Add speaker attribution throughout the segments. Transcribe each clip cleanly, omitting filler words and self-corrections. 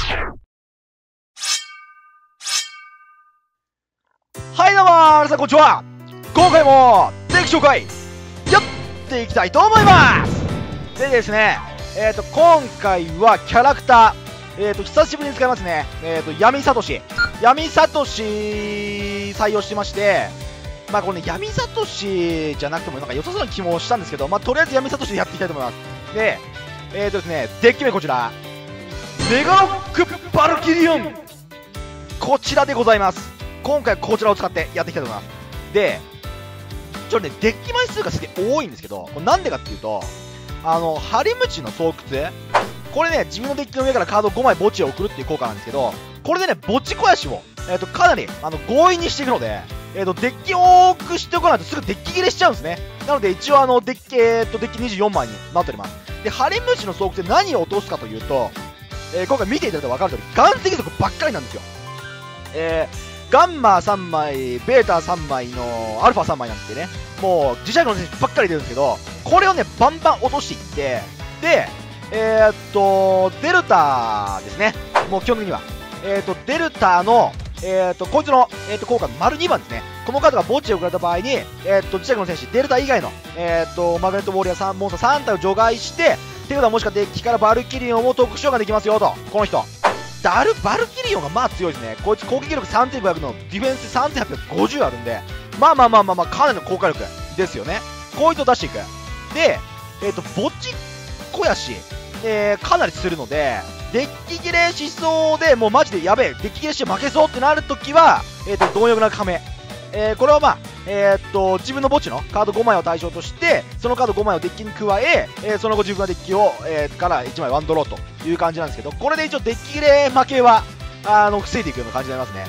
Speaker 1: はいどうも皆さんこんにちは。今回もデッキ紹介やっていきたいと思います。でですね、今回はキャラクター、久しぶりに使いますね。闇サトシ採用してまして、まあこれね、闇サトシじゃなくてもなんか良さそうな気もしたんですけど、まあとりあえず闇サトシでやっていきたいと思います。で、ですね、デッキ名こちら、メガロックバルキリオン、こちらでございます。今回こちらを使ってやっていきたいと思います。で、ちょっとね、デッキ枚数がすげえ多いんですけど、これなんでかっていうと、ハリムチの巣窟、これね、自分のデッキの上からカード5枚墓地を送るっていう効果なんですけど、これでね、墓地肥やしを、かなり強引にしていくので、デッキ多くしておかないとすぐデッキ切れしちゃうんですね。なので一応デッキ24枚になっております。で、ハリムチの巣窟で何を落とすかというと、今回見ていただいたら分かる通り、岩石族ばっかりなんですよ。ガンマ3枚、ベータ3枚のアルファ3枚なんてね、もう磁石の選手ばっかり出るんですけど、これをね、バンバン落としていって、で、デルタですね、もう基本的には。デルタの、こいつの、効果の丸2番ですね。このカードが墓地を送られた場合に、磁石の戦士、デルタ以外の、マグネットウォーリアーモンスター3体を除外して、っていうことはもしかデッキからバルキリオンを特殊ができますよと、この人。バルキリオンがまあ強いですね。こいつ攻撃力3500のディフェンス3850あるんで、まあかなりの効果力ですよね。こいつを出していく。で、墓地肥やし、かなりするので、デッキ切れしそうで、もうマジでやべえ、デッキ切れして負けそうってなるときは、貪欲な亀。これはまあ、自分の墓地のカード5枚を対象として、そのカード5枚をデッキに加え、その後自分のデッキを、から1枚ワンドローという感じなんですけど、これで一応デッキ切れ負けは、防いでいくような感じになりますね。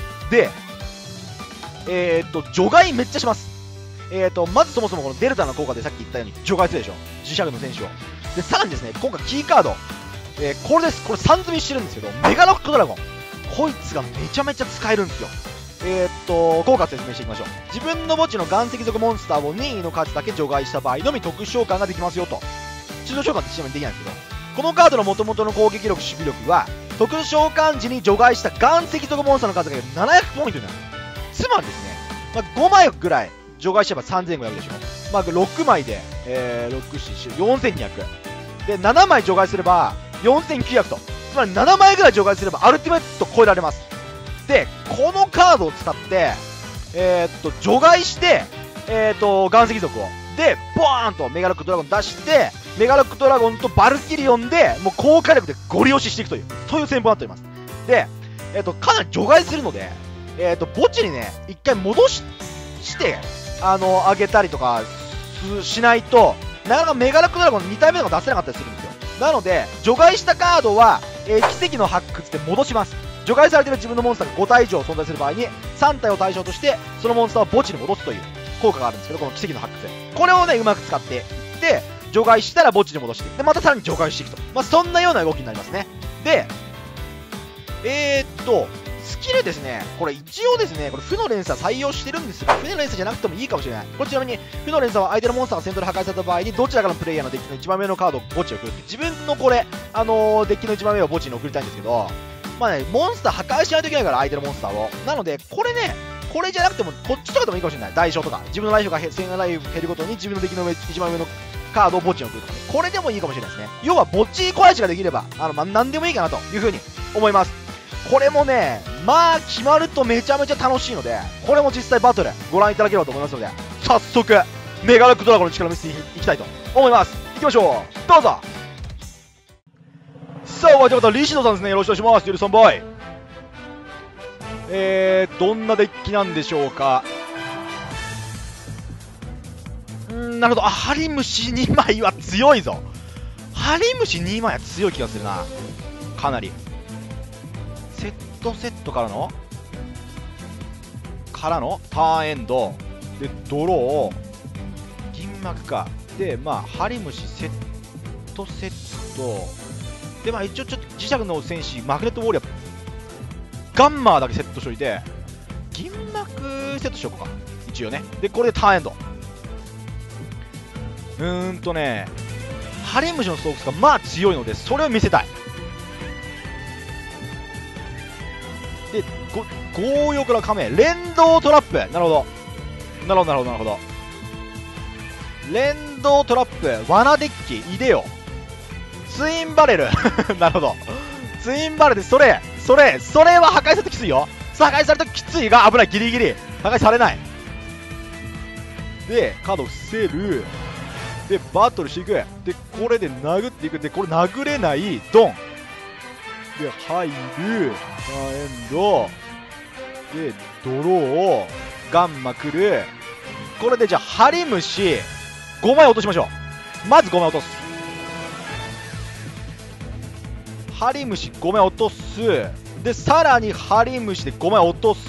Speaker 1: で、除外めっちゃします。まずそもそもこのデルタの効果でさっき言ったように除外するでしょ。磁石の選手を。で、さらにですね、今回キーカード、これです。これ3積みしてるんですけど、メガロックドラゴン。こいつがめちゃめちゃ使えるんですよ。効果を説明していきましょう。自分の墓地の岩石族モンスターを任意の数だけ除外した場合のみ特殊召喚ができますよと。中途召喚ってちなみにできないんですけど、このカードの元々の攻撃力、守備力は、特殊召喚時に除外した岩石族モンスターの数が700ポイントになる。つまりですね、まあ、5枚ぐらい除外してば3500でしょ。まあ、6枚で、6、7、4200。で、7枚除外すれば4900と。つまり7枚ぐらい除外すればアルティメット超えられます。で、このカードを使って、除外して、岩石族を。で、ボーンとメガロックドラゴン出して、メガロックドラゴンとバルキリオンで、もう高火力でゴリ押ししていくという、そういう戦法になっております。で、かなり除外するので、墓地にね、一回戻して、あげたりとかしないと、なかなかメガロックドラゴン2体目のが出せなかったりするんですよ。なので、除外したカードは、奇跡の発掘で戻します。除外されている自分のモンスターが5体以上存在する場合に3体を対象としてそのモンスターを墓地に戻すという効果があるんですけど、この奇跡の発掘、これをねうまく使っていって除外したら墓地に戻してでまたさらに除外していくと、まあ、そんなような動きになりますね。でスキルですね、これ一応ですね、これ負の連鎖採用してるんですが、負の連鎖じゃなくてもいいかもしれない。これちなみに負の連鎖は相手のモンスターが戦闘で破壊された場合にどちらかのプレイヤーのデッキの一番上のカードを墓地に送るって、自分のこれデッキの一番上を墓地に送りたいんですけど、まあね、モンスター破壊しないといけないから、相手のモンスターを。なので、これね、これじゃなくても、こっちとかでもいいかもしれない。代償とか。自分のライフが1000ライフ減るごとに、自分のデッキの一番上のカードを墓地に送るとかね。これでもいいかもしれないですね。要は、墓地小足ができれば、まあ、なんでもいいかなというふうに思います。これもね、まあ、決まるとめちゃめちゃ楽しいので、これも実際バトルご覧いただければと思いますので、早速、メガロックドラゴンの力を見せていきたいと思います。いきましょう。どうぞ。さあ、お相手方、リシドさんですね。よろしくお願いします。ゆるさんボーイ。どんなデッキなんでしょうか。なるほど。ハリムシ2枚は強いぞ。ハリムシ2枚は強い気がするな。かなり。セットからのターンエンド。で、ドロー。銀幕か。で、まあ、ハリムシセット。で、まあ、一応ちょっと磁石の戦士、マグネットウォーリアー。ガンマーだけセットしといて、銀幕セットしようか。一応ね。で、これでターンエンド。ハリムシの巣窟がまあ強いので、それを見せたい。 で、強欲な亀、連動トラップ。なるほど。なるほど、なるほど、なるほど。連動トラップ、罠デッキ、いでよ。ツインバレル。なるほど。ツインバレルで、それは破壊されるときついよ。破壊されるときついが危ない、ギリギリ。破壊されない。で、カードを伏せる。で、バトルしていく。で、これで殴っていく。で、これ殴れない。ドン。で、入る。ターンエンド。で、ドロー。ガンマ来る。これで、じゃあ、ハリムシ。5枚落としましょう。まず5枚落とす。ハリムシ5枚落とす。で、さらにハリムシで5枚落とす。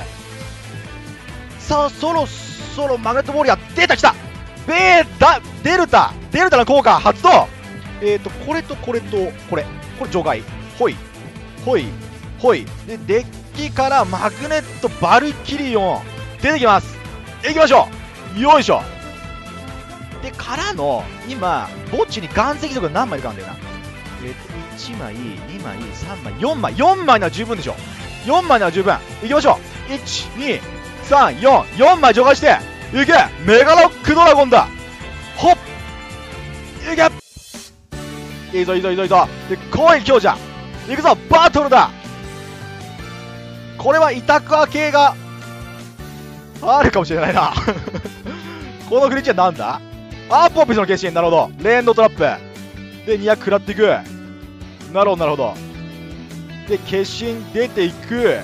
Speaker 1: さあ、そろそろマグネットウォリアー出た、きた。デルタの効果発動。これとこれとこれ除外。ほいで、デッキからマグネットバルキリオン出てきます。いきましょう。よいしょ。でからの今墓地に岩石族が何枚いるかなんだよな。1枚2枚3枚4枚なら十分でしょ。4枚なら十分。いきましょう。12344枚除外していけ。メガロックドラゴンだ。ほっいけ。いいぞ。で来い強者。いくぞバトルだ。これはイタクア系があるかもしれないな。このグリッチはなんだ。アポピスの決心。なるほど。レーンドトラップで200食らっていく。なるほど。で決心出ていく。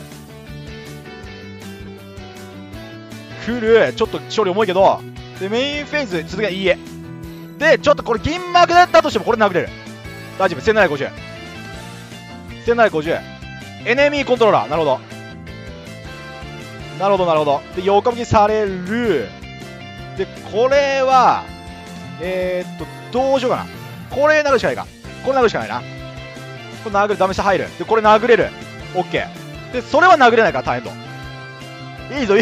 Speaker 1: 来る。ちょっと勝利重いけど。でメインフェーズ続けいいえ。でちょっとこれ銀幕だったとしてもこれ殴れる。大丈夫。1750エネミーコントローラー。なるほど。で横向きされる。でこれはどうしようかな。これ殴るしかないか。これ殴るしかないな。これ殴る。ダメ下入る。でこれ殴れる。オッケー。でそれは殴れないから大変と。いいぞ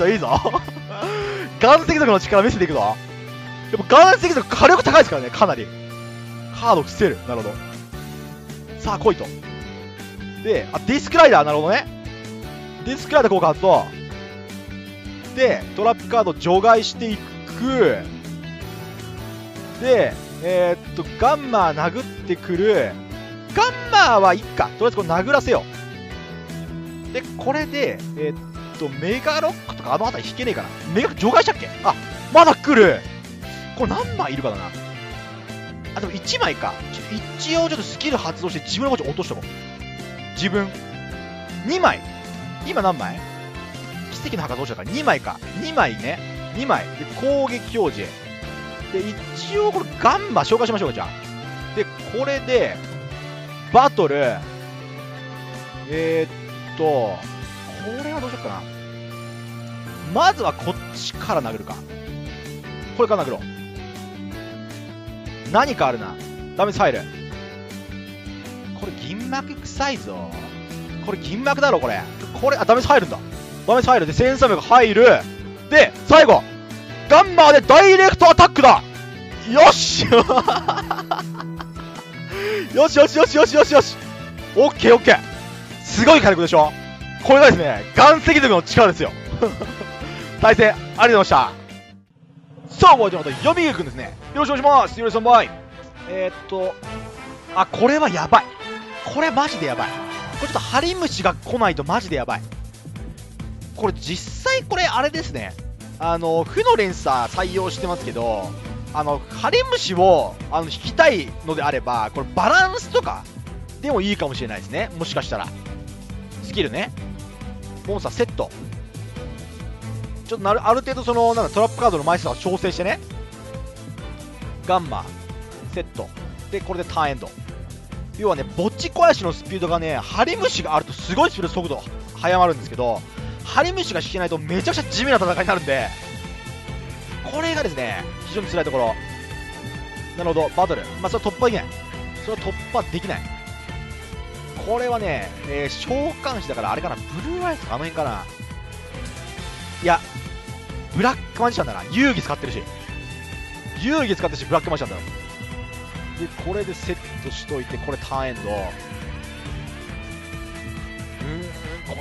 Speaker 1: 岩石族の力見せていくぞ。やっぱ岩石族火力高いですからね。かなりカード伏せる。なるほど。さあ来いと。でディスクライダー。なるほどね。ディスクライダー効果発動でトラップカード除外していく。でガンマー殴ってくる。ガンマーはいっか。とりあえずこれ殴らせよう。でこれでメガロックとか辺り引けねえかな。メガロック除外したっけ。まだ来る。これ何枚いるかだな。でも1枚か。一応ちょっとスキル発動して自分の墓地落としとこう。自分2枚。今何枚。奇跡の墓どうしたから2枚か。2枚ね。2枚で攻撃表示で一応これガンマ紹介しましょうか。じゃあでこれでバトルこれはどうしようかな。まずはこっちから殴るか。これから殴ろう。何かあるな。ダメージ入る。これ銀幕臭いぞ。これ銀幕だろこれ。ダメージ入るんだ。ダメージ入る。で1300入る。で最後ガンマーでダイレクトアタックだ。よしよし。オッケー。すごい火力でしょ。これがですね岩石族の力ですよ。対戦ありがとうございました。さあお相手の方、予備軍ですね。よろしくお願いします。よろしくお願いします。これはやばい。これマジでやばい。これちょっとハリムシが来ないとマジでやばい。これ実際これあれですね。負の連鎖採用してますけど、ハリムシを引きたいのであれば、これバランスとかでもいいかもしれないですね。もしかしたら。スキルね。モンスターセット。ちょっとある程度トラップカードの枚数を調整してね。ガンマセットでこれでターンエンド。要はね墓地壊しのスピードがねハリムシがあるとすごいスピード速度速まるんですけど、ハリムシが引けないとめちゃくちゃ地味な戦いになるんで、これがですね非常に辛いところ。なるほど。バトルそれは突破できない。それは突破できない。これはね、召喚師だからあれかな。ブルーアイスかあの辺かな。いやブラックマジシャンだな。遊戯使ってるしブラックマジシャンだろ。でこれでセットしといて、これターンエンド。こ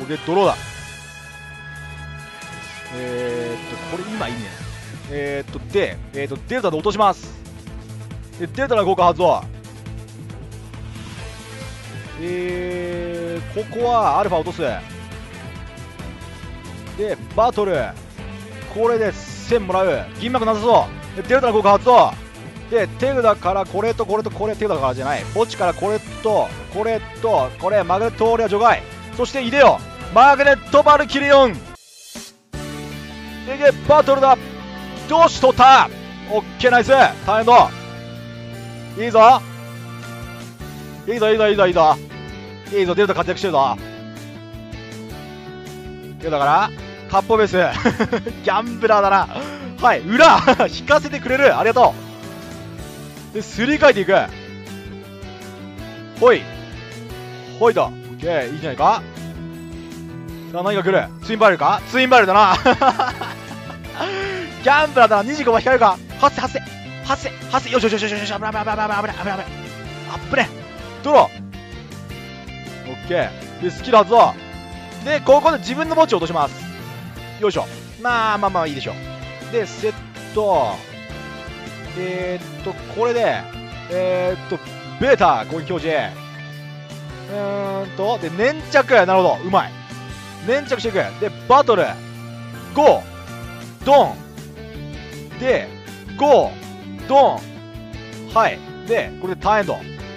Speaker 1: これでドローだ。これ今いいね。デルタで落とします。でデルタの効果発動。ここはアルファ落とす。でバトルこれです。 1000もらう。銀幕なさそう。で、手札の効果発動。で、手札からこれとこれとこれ、手札からじゃない。墓地からこれと、これと、これ、マグネットオーリア除外。そして、いでよ。マグネットバルキリオン。で、バトルだ。よし、取った。オッケー、ナイス。大変だ。いいぞ。いいぞ、いいぞ、いいぞ、いいぞ。いいぞ、デルタ活躍してるぞ。だから、カッポベース。ギャンブラーだな。はい、裏引かせてくれる。ありがとう。で、すり替えていく。ほい。ほいと。オッケー、いいじゃないか。さあ、何が来る？ツインバイルか？ツインバイルだな。ギャンブラーだな。25番引かれるか？発生、発生。発生、発生。よしよしよしよしよし。危ない、危ない、危ない、危ない、危ない、危ない、危ない。あっぶね。ドロー。オッケー。で、スキル発動。で、ここで自分の墓地を落とします。よいしょ。まあまあまあいいでしょう。で、セット。これで、ベータ、攻撃表示。で、粘着。なるほど。うまい。粘着していく。で、バトル。ゴー。ドン。で、ゴー。ドン。はい。で、これでターンエンド。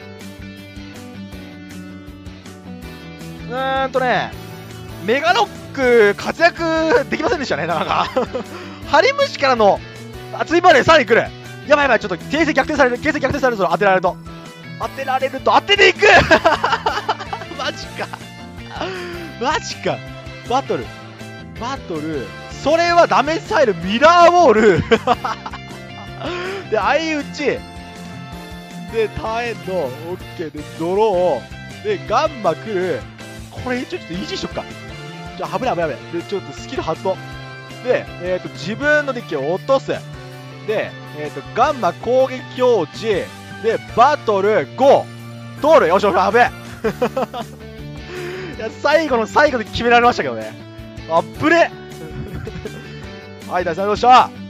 Speaker 1: メガロック活躍できませんでしたね、なかなか。ハリムシからの熱いバレーさらに来る。やばいやばい、ちょっと形勢逆転される、形勢逆転されるぞ、当てられると。当てられると、当てていくマジか。マジか。バトル。バトル。それはダメスタイル、ミラーウォール。で、相打ち。で、ターンエンド、オッケーで、ドロー。で、ガンマ来る。これ、ちょっとイージーしとくか。じゃあ、危ない危ない危ない。で、ちょっとスキル発動。で、自分のデッキを落とす。で、ガンマ攻撃表示。で、バトル、ゴー。通る。よしよし、やべえ。いや、最後の最後で決められましたけどね。あっぶれ。はい、大さんどうした？